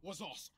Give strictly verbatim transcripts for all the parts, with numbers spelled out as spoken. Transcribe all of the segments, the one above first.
was awesome.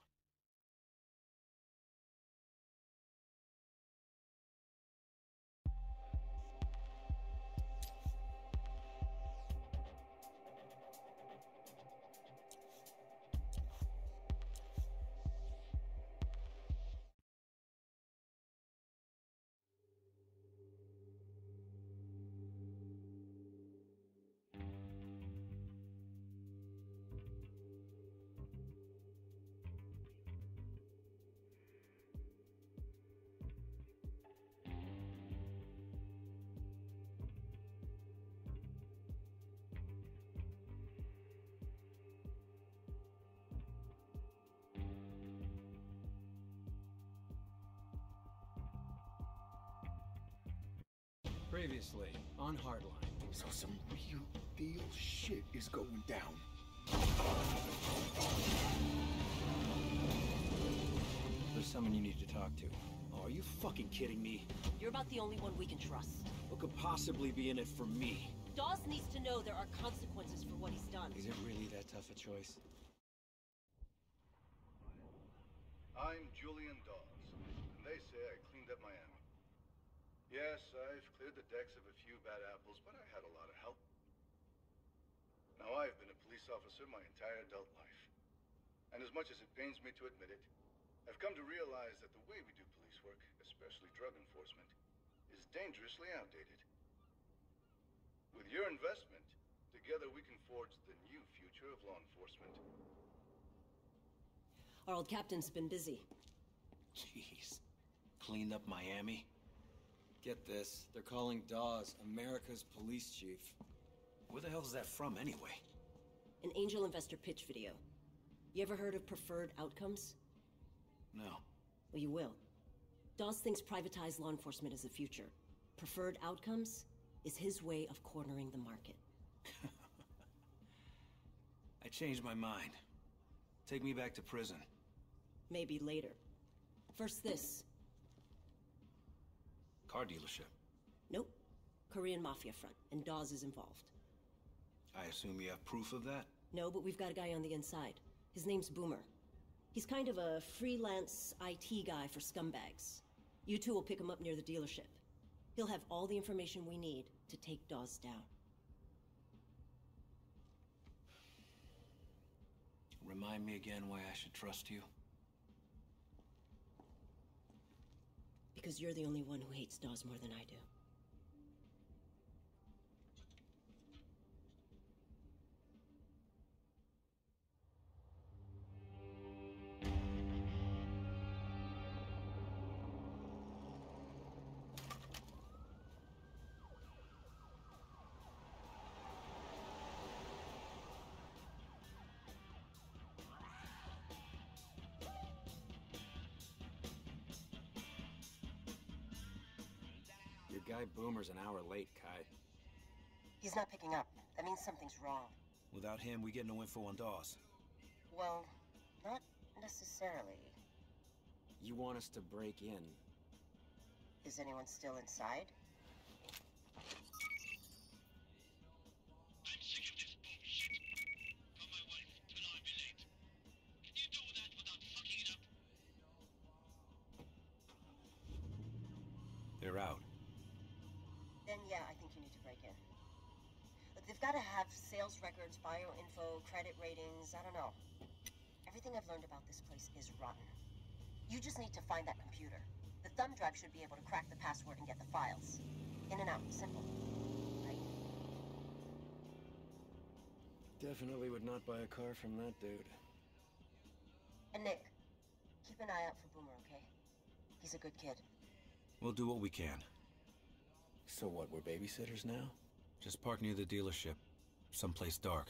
Previously, on Hardline. So some real deal shit is going down. There's someone you need to talk to. Oh, are you fucking kidding me? You're about the only one we can trust. What could possibly be in it for me? Dawes needs to know there are consequences for what he's done. Is it really that tough a choice? I'm Julian Dawes, and they say I cleaned up Miami. Yes, I've cleared the decks of a few bad apples, but I had a lot of help. Now, I've been a police officer my entire adult life. And as much as it pains me to admit it, I've come to realize that the way we do police work, especially drug enforcement, is dangerously outdated. With your investment, together we can forge the new future of law enforcement. Our old captain's been busy. Jeez. Cleaned up Miami? Get this, they're calling Dawes America's police chief. Where the hell's that from, anyway? An angel investor pitch video. You ever heard of preferred outcomes? No. Well, you will. Dawes thinks privatized law enforcement is the future. Preferred outcomes is his way of cornering the market. I changed my mind. Take me back to prison. Maybe later. First this. Car dealership. Nope. Korean Mafia front, and Dawes is involved. I assume you have proof of that? No, but we've got a guy on the inside. His name's Boomer. He's kind of a freelance I T guy for scumbags. You two will pick him up near the dealership. He'll have all the information we need to take Dawes down. Remind me again why I should trust you? Because you're the only one who hates Dawes more than I do. Your guy Boomer's an hour late, Kai. He's not picking up. That means something's wrong. Without him, we get no info on Dawes. Well, not necessarily. You want us to break in? Is anyone still inside? I'm sick of this bullshit. Tell my wife, till I be late. Can you do that without fucking it up? They're out. Then yeah, I think you need to break in. Look, they've got to have sales records, bio info, credit ratings, I don't know. Everything I've learned about this place is rotten. You just need to find that computer. The thumb drive should be able to crack the password and get the files. In and out, simple. Right? Definitely would not buy a car from that dude. And Nick, keep an eye out for Boomer, okay? He's a good kid. We'll do what we can. So what, we're babysitters now? Just park near the dealership. Someplace dark.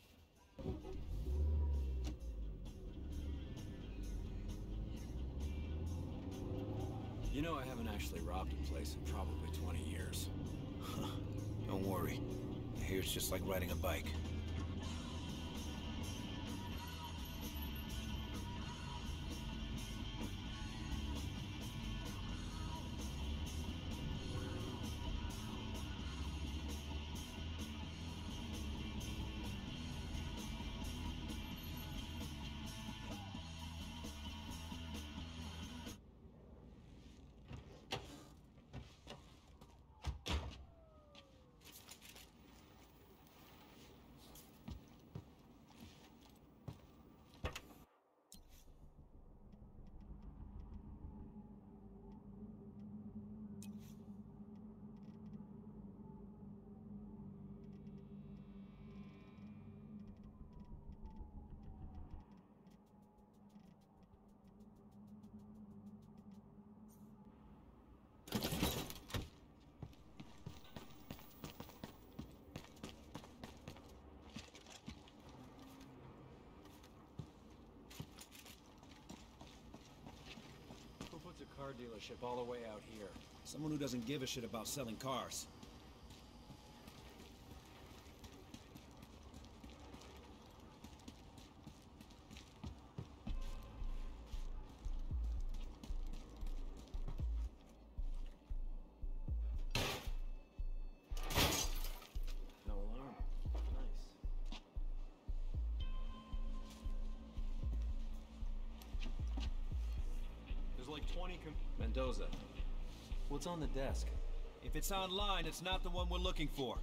You know, I haven't actually robbed a place in probably twenty years. Don't worry. I hear it's just like riding a bike. a car dealership all the way out here. Someone who doesn't give a shit about selling cars. No alarm. Nice. There's like twenty com- Mendoza. What's on the desk? If it's online, it's not the one we're looking for.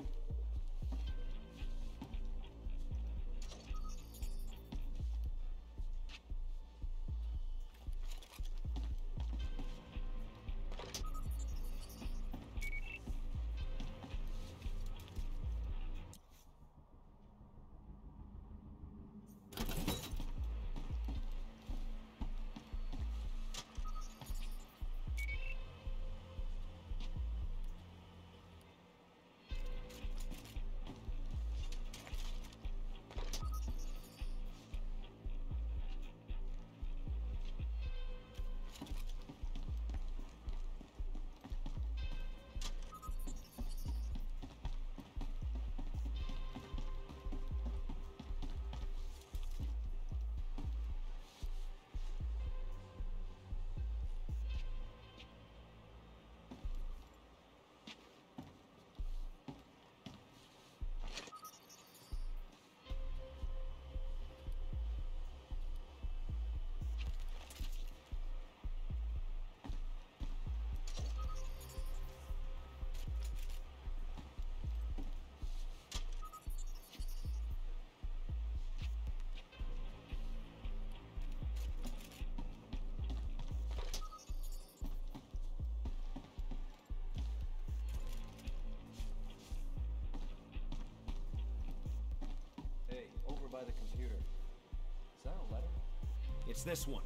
Over by the computer. Is that a letter? It's this one.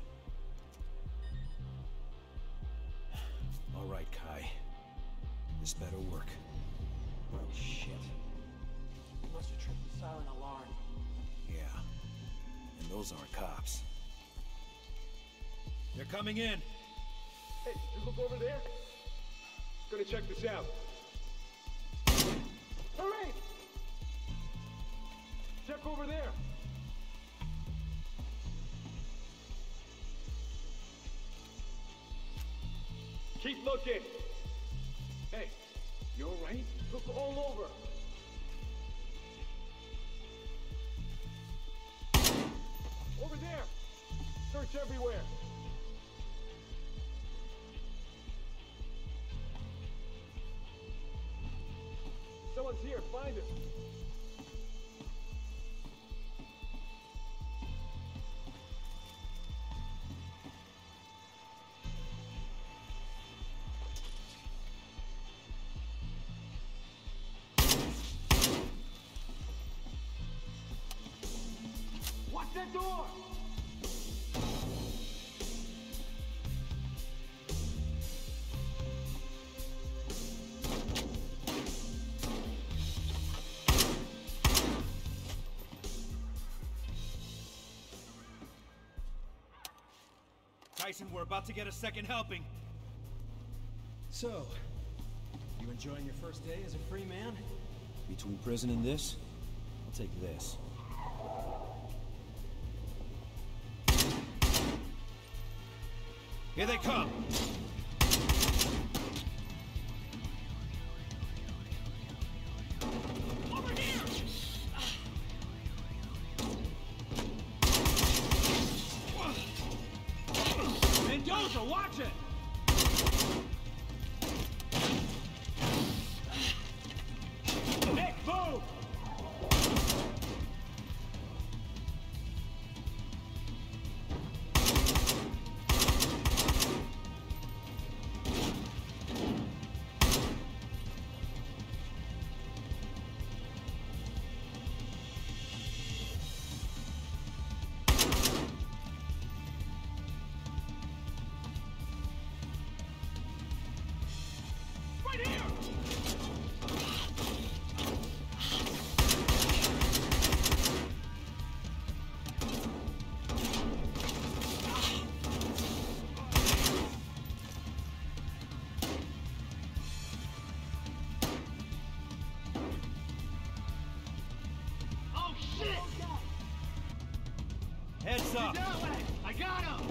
All right, Kai. This better work. Oh, shit. You must have tripped the silent alarm. Yeah. And those aren't cops. They're coming in. Hey, you look over there? Gonna check this out. Hurry! Check over there. Keep looking. Hey, you all right? Look all over. Over there. Search everywhere. Someone's here. Find it. Watch that door! Tyson, we're about to get a second helping. So, you enjoying your first day as a free man? Between prison and this, I'll take this. Here they come! Over here! Mendoza, watch it! Nick, move! Heads up! I got him!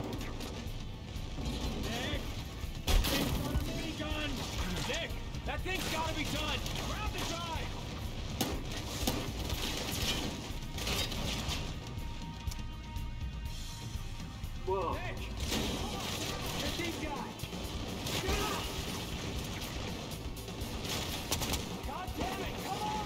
Nick! That thing's gonna be done! Nick! That thing's gotta be done! Grab the drive! Whoa. Nick! Get these guys! Get up! God damn it, come on!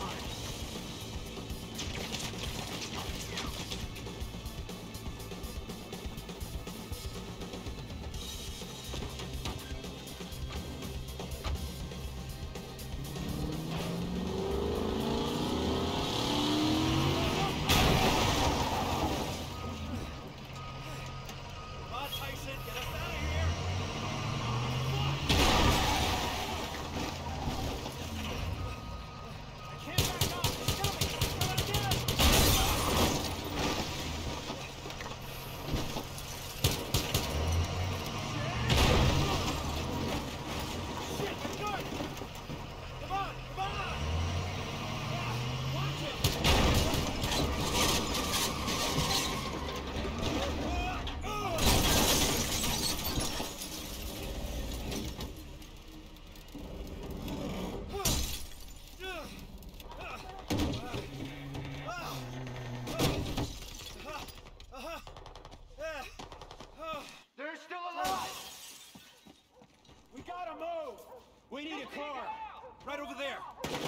We need a car! Right over there!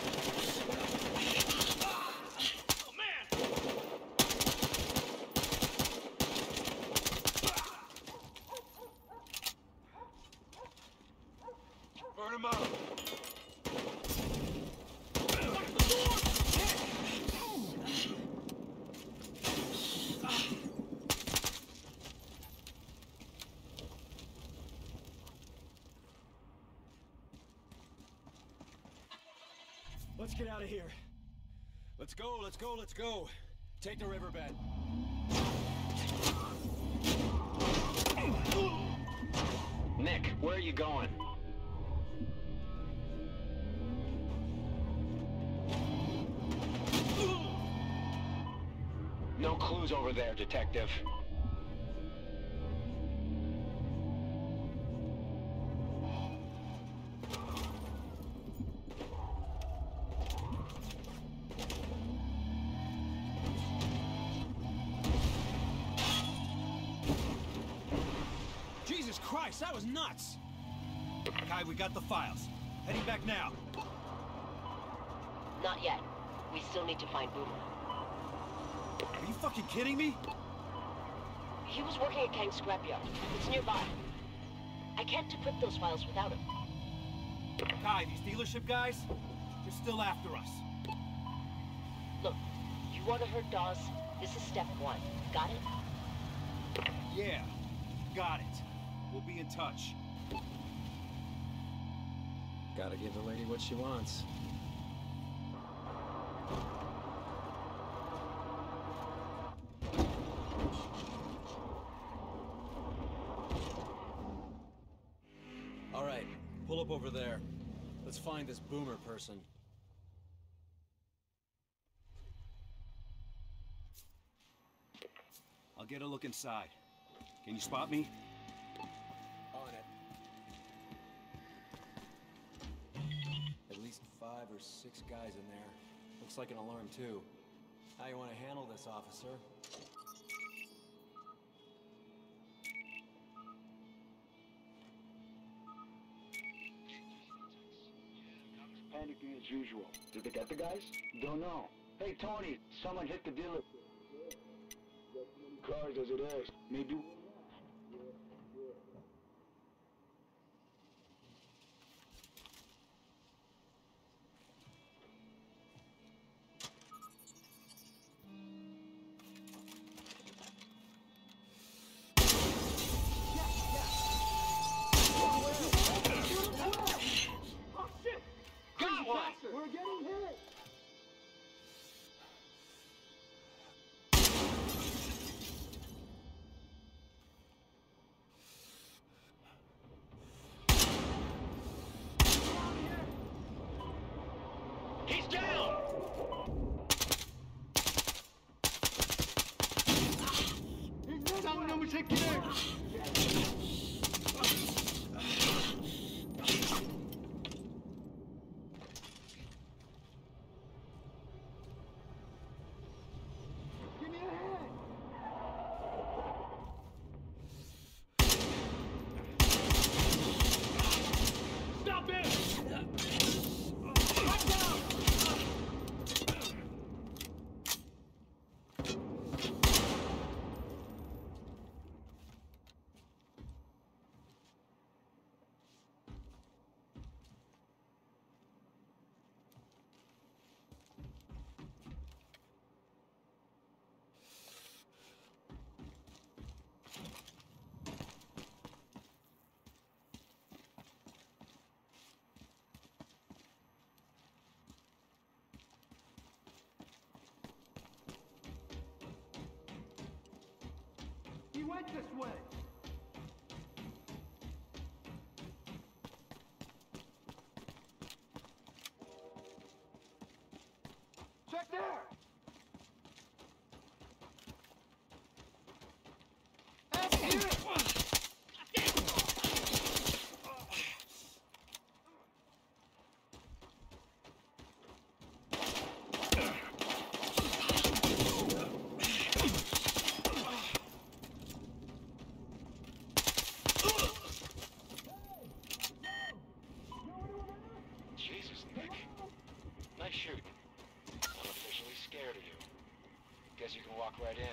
Oh, man! Burn him out! Let's get out of here. Let's go, let's go, let's go. Take the riverbed. Nick, where are you going? No clues over there, Detective. Jesus Christ, that was nuts! Kai, we got the files. Heading back now. Not yet. We still need to find Boomer. Are you fucking kidding me? He was working at Kang's scrapyard. It's nearby. I can't decrypt those files without him. Kai, these dealership guys, they're still after us. Look, you want to hurt Dawes? This is step one. Got it? Yeah, got it. We'll be in touch. Gotta give the lady what she wants. All right, pull up over there. Let's find this Boomer person. I'll get a look inside. Can you spot me? On it. At least five or six guys in there. Looks like an alarm, too. How you want to handle this, officer? Panicking as usual. Did they get the guys? Don't know. Hey, Tony, someone hit the dealer. Cars as it is. Maybe... We're getting hit! take care! Give me a hand! Stop it! Right down! He went this way. Check there. And here. Jesus, Nick. Nice shooting. I'm officially scared of you. Guess you can walk right in.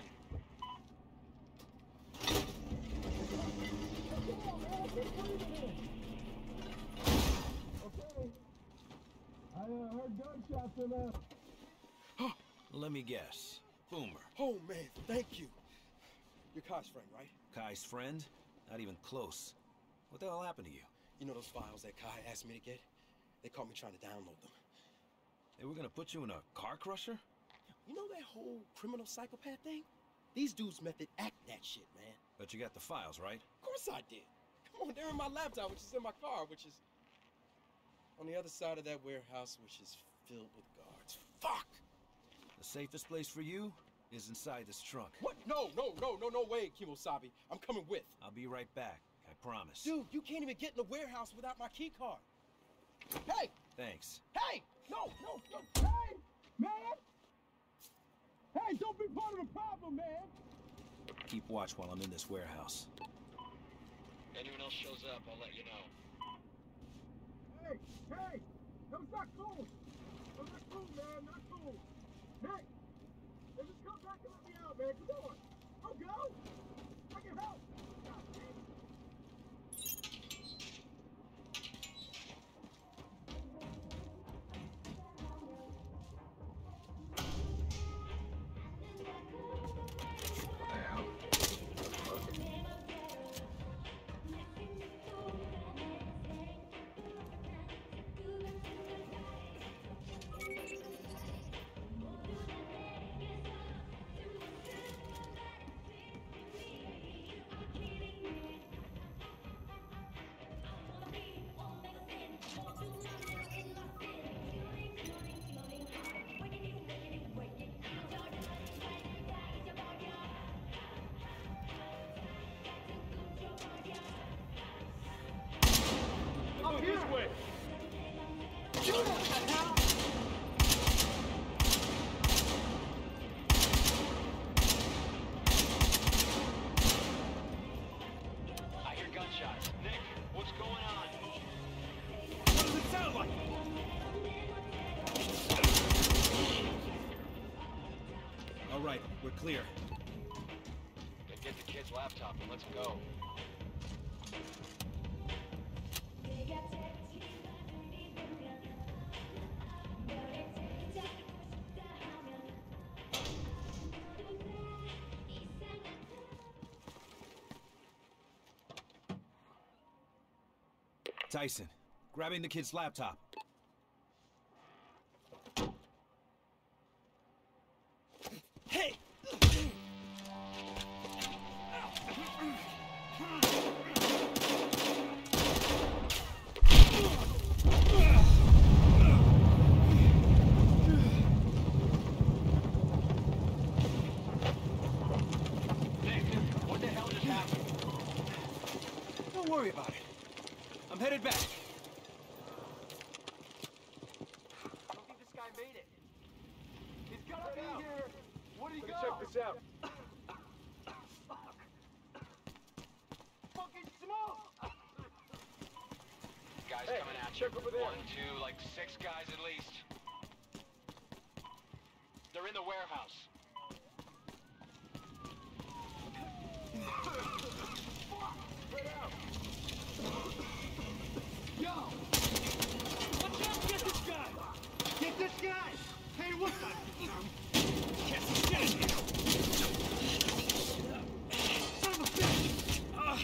Okay. I uh, heard gunshots in there. Let me guess. Boomer. Oh, man, thank you. You're Kai's friend, right? Kai's friend? Not even close. What the hell happened to you? You know those files that Kai asked me to get? They caught me trying to download them. They were gonna put you in a car crusher? You know that whole criminal psychopath thing? These dudes method act that shit, man. But you got the files, right? Of course I did. Come on, they're in my laptop, which is in my car, which is on the other side of that warehouse, which is filled with guards. Fuck! The safest place for you is inside this trunk. What? No, no, no, no, no way, Kimosabe. I'm coming with. I'll be right back. I promise. Dude, you can't even get in the warehouse without my key card. Hey! Thanks. Hey! No, no, no! Hey, man! Hey, don't be part of the problem, man! Keep watch while I'm in this warehouse. Anyone else shows up, I'll let you know. Hey, hey! That was not cool! That was not cool, man, not cool! Hey! Hey, just come back and let me out, man, come on! I'll go! I can help! God, man. Up this way! I hear gunshots. Nick, what's going on? What does it sound like? All right, we're clear. Then get the kid's laptop and let's go. Tyson, grabbing the kid's laptop. Hey! Nick, what the hell just happened? worry about it. I'm headed back. I don't think this guy made it. He's gotta be here. Where'd he go? Check this out. Fucking smoke! Guys Hey, coming at you. check over there. One, two, like six guys at least. They're in the warehouse. Spread out! Yo! Watch out! Get this guy! Get this guy! Hey, what the? Get this guy! Son of a bitch! Uh.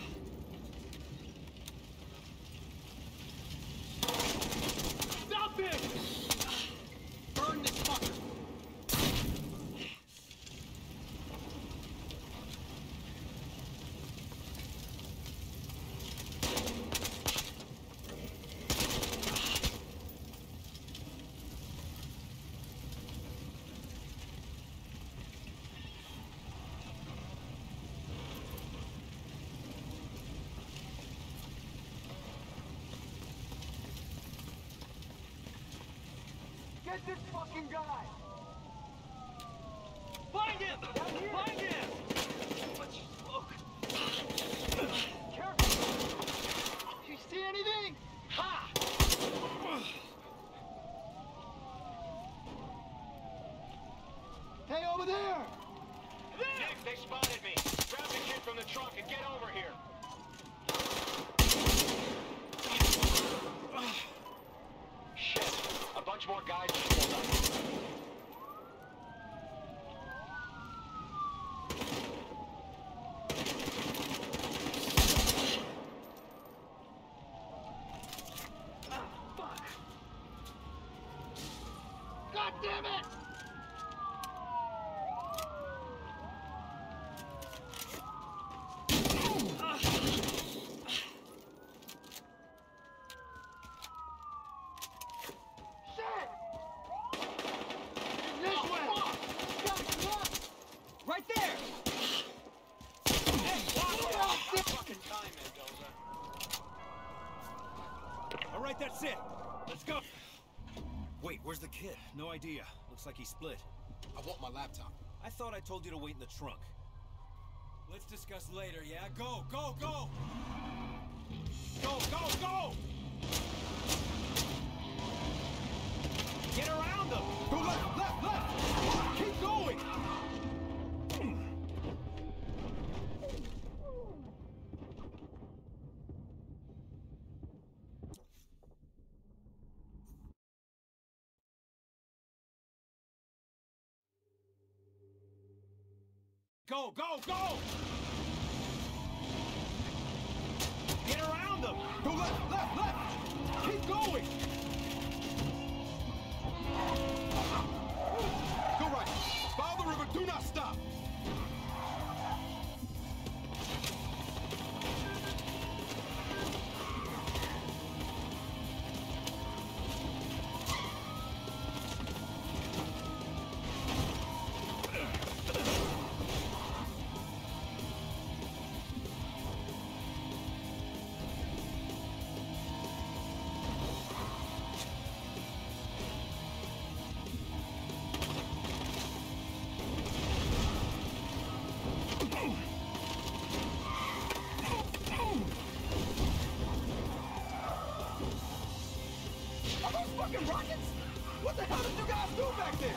Stop it! Burn this fucker! Get this fucking guy! Find him! Find him! Much smoke! Careful! Do you see anything? Ha! Hey, over there! Nick, they spotted me. Grab the kid from the truck and get over here. Shit. A bunch more guys just pulled up. God damn it! Shit! This way! Guys, look! Right there! Hey, watch out! Fucking time, Mendoza. All right, that's it. Let's go. Wait, where's the kid? No idea. Looks like he split. I want my laptop. I thought I told you to wait in the trunk. Let's discuss later, yeah? Go, go, go! Go, go, go! Get around them! Go left, left, left! Keep going! Go, go, go! Get around them! Go left, left, left! Keep going! Go right! Follow the river, do not stop! Are those fucking rockets? What the hell did you guys do back there?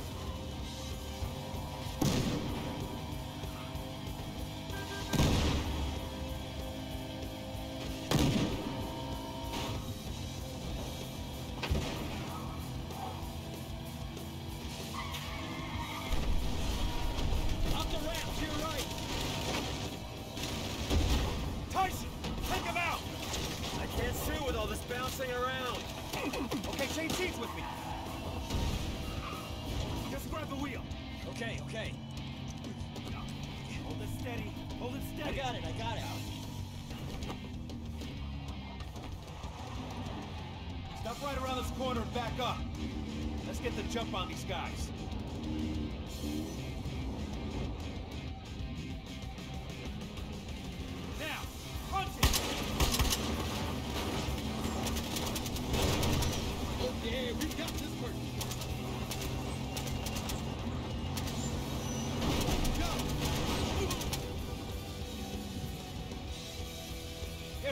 Up the ramp to your right. Tyson, take him out. I can't shoot with all this bouncing around. Okay, change seats with me. Just grab the wheel. Okay, okay. Hold it steady. Hold it steady. I got it, I got it. Stop right around this corner and back up. Let's get the jump on these guys. Now, punch it!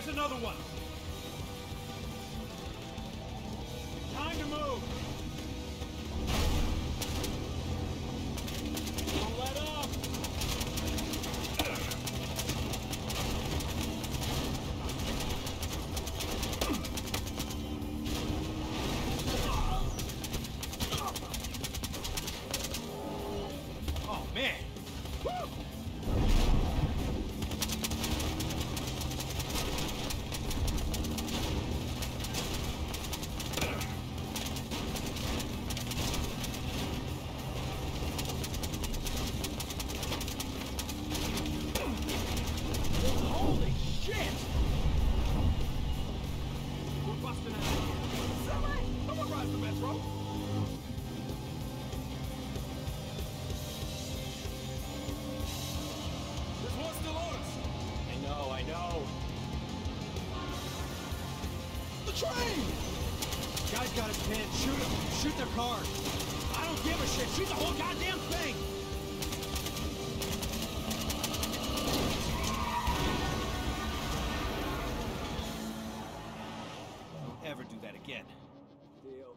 another one! Time to move! Don't let up! Oh, man! Woo! Holy shit! We're busting out of here. Somebody, someone rise the metro! There's one still on us! I know, I know. The train! Guy's got his pinned. Shoot him. Shoot their cars. I don't give a shit. Shoot the whole goddamn thing! Don't ever do that again. Deal.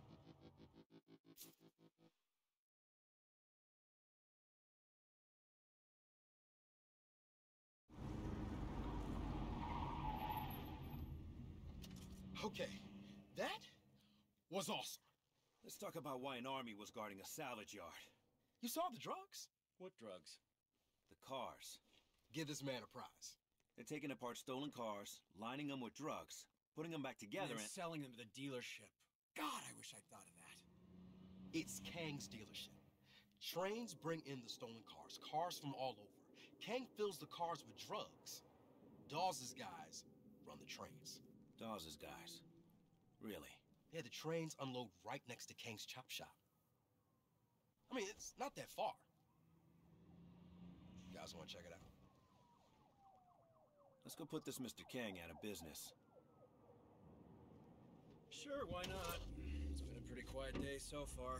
Okay, that was awesome. Let's talk about why an army was guarding a salvage yard. You saw the drugs? What drugs? The cars. Give this man a prize. They're taking apart stolen cars, lining them with drugs, putting them back together and and... selling them to the dealership. God, I wish I'd thought of that. It's Kang's dealership. Trains bring in the stolen cars, cars from all over. Kang fills the cars with drugs. Dawes' guys run the trains. Dawes' guys. Really? Yeah, the trains unload right next to Kang's chop shop. I mean, it's not that far. You guys want to check it out? Let's go put this Mister Kang out of business. Sure, why not? It's been a pretty quiet day so far.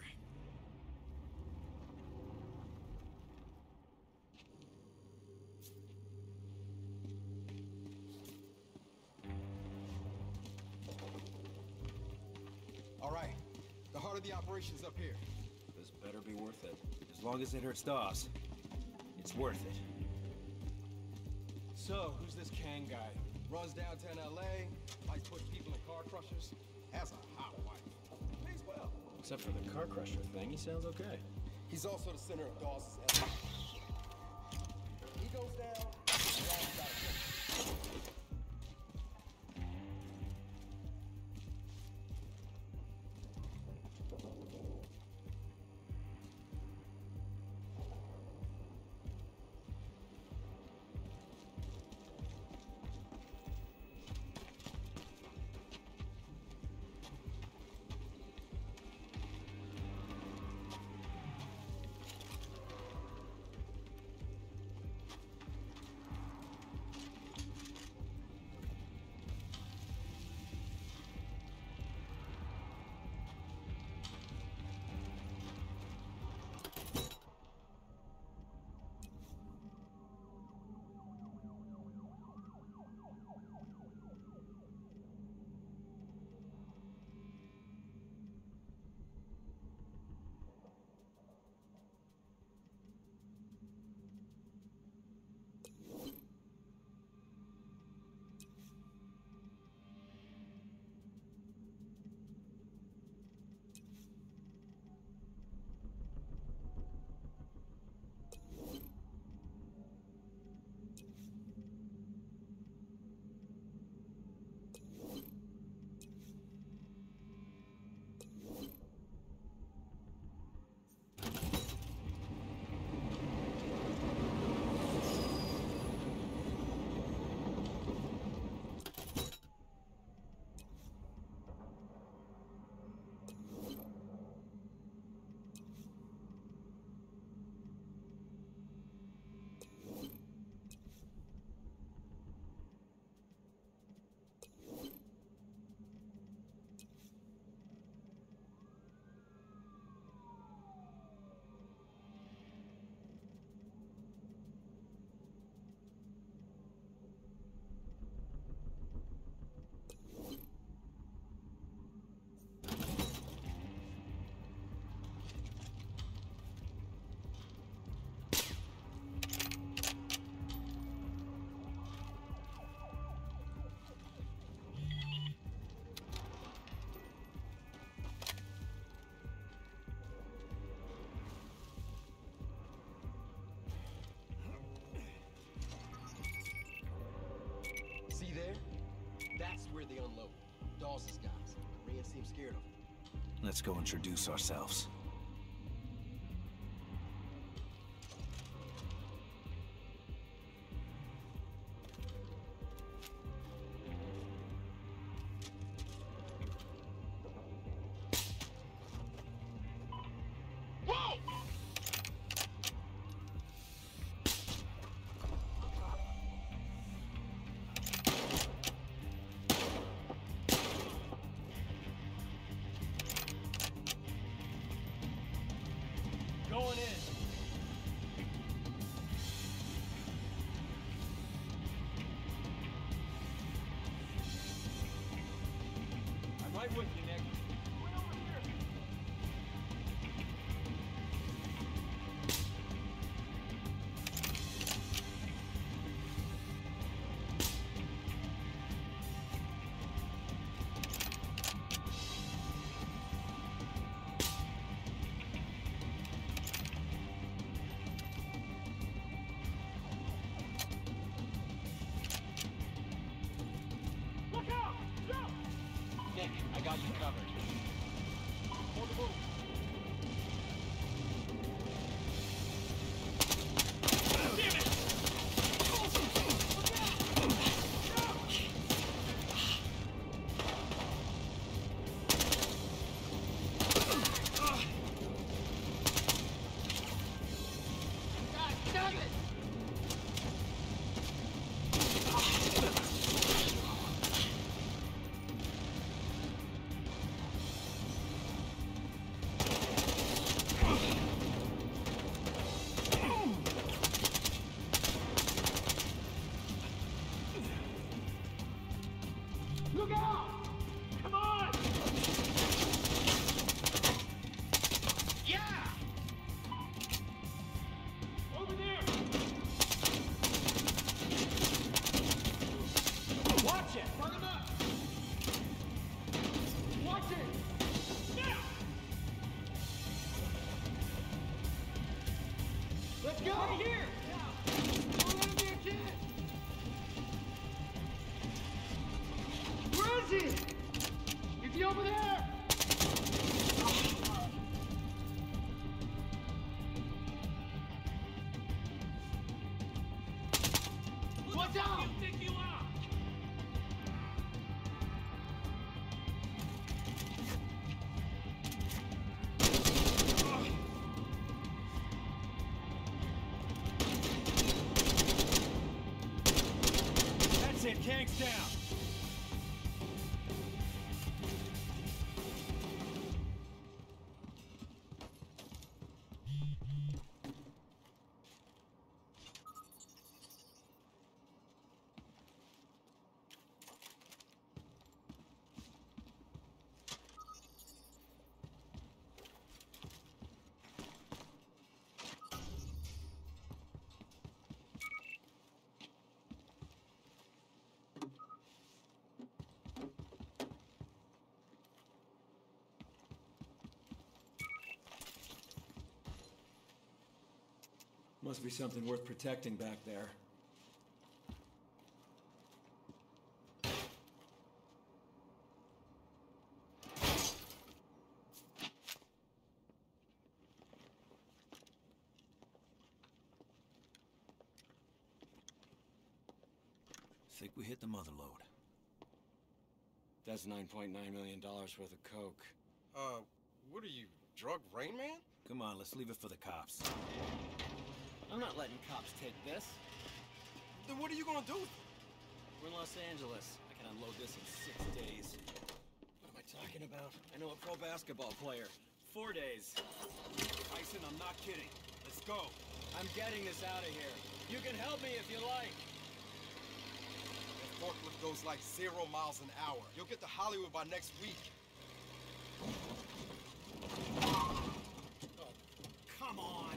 All right, the heart of the operation's up here. This better be worth it. As long as it hurts Dawes, it's worth it. So, who's this Kang guy? Runs downtown L A, likes putting people in car crushers, has a hot wife. Pays well. Except for the car crusher thing, he sounds okay. He's also the center of Dawes' L A. He goes down, Dawes gotta go. where they unload. Dawson's guys. Koreans seem scared of them. Let's go introduce ourselves. Going in. I'm right with you, Nick. Nick, I got you covered. Hold the move. Damn it! God damn it! Look out! Come on! Yeah! Over there! Watch it! Burn him up! Watch it! Now! Let's go! Right here! Don't let him be a kid! Where is he? Is he over there? Watch out! You think you are? That's it, Kang's down. Must be something worth protecting back there. Think we hit the mother load. That's nine point nine million dollars worth of coke. Uh, what are you, drug Rain Man? Come on, let's leave it for the cops. I'm not letting cops take this. Then what are you gonna do? We're in Los Angeles. I can unload this in six days. What am I talking about? I know a pro basketball player. Four days. Tyson, I'm not kidding. Let's go. I'm getting this out of here. You can help me if you like. That forklift goes like zero miles an hour. You'll get to Hollywood by next week. Oh, come on.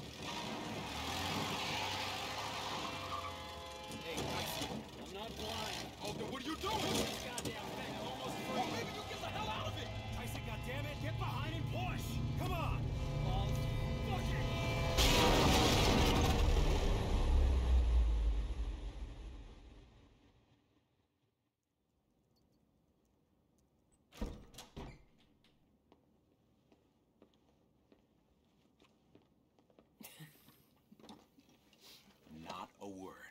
Hey, Tyson, I'm not blind. Oh, then what are you doing? This goddamn thing, I'm almost Oh, free. maybe you get the hell out of it! Tyson, goddammit, get behind and push. Come on. Balls. Fuck it. word.